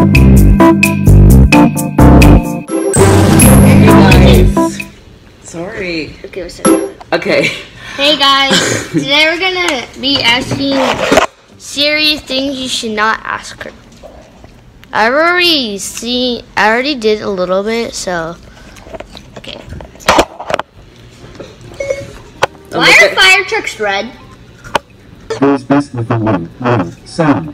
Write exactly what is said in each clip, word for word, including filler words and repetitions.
Hey guys. Sorry. Okay, what's up? Okay. Hey guys. Today we're gonna be asking Siri things you should not ask her. I've already seen. I already did a little bit, so okay. Why are fire trucks red? Who's best with the woo woo sound?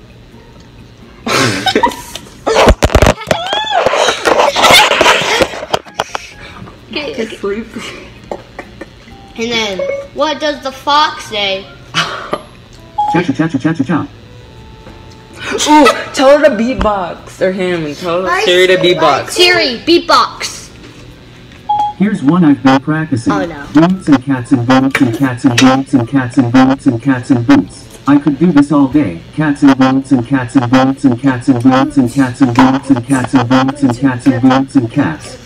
Okay, okay. And then, what does the fox say? Cha cha cha cha cha cha cha. Ooh, tell her to beatbox, or him, and tell Siri to beatbox. Siri, beatbox. Here's one I've been practicing. Oh, no. Boots and cats and boots and cats and boots and cats and boots and cats and boots. I could do this all day. Cats and boots and cats and boots and cats and boots and cats and boots and cats and boots and cats and boots and cats.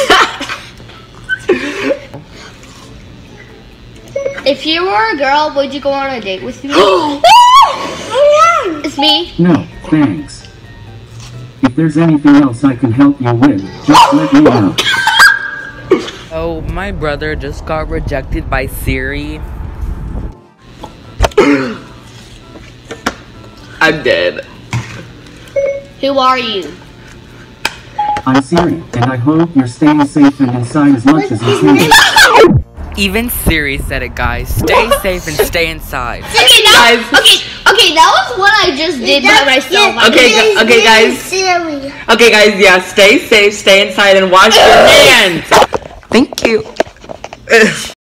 If you were a girl, would you go on a date with me? It's me. No, thanks. If there's anything else I can help you with, just let me know. Oh, my brother just got rejected by Siri. I'm dead. Who are you? I'm Siri, and I hope you're staying safe and inside as much as you can. Even Siri said it, guys. Stay safe and stay inside. Okay, that, okay, okay, that was what I just did by myself. I Okay, did- gu- okay, guys. Okay, guys. Yeah, stay safe, stay inside, and wash your hands. Thank you.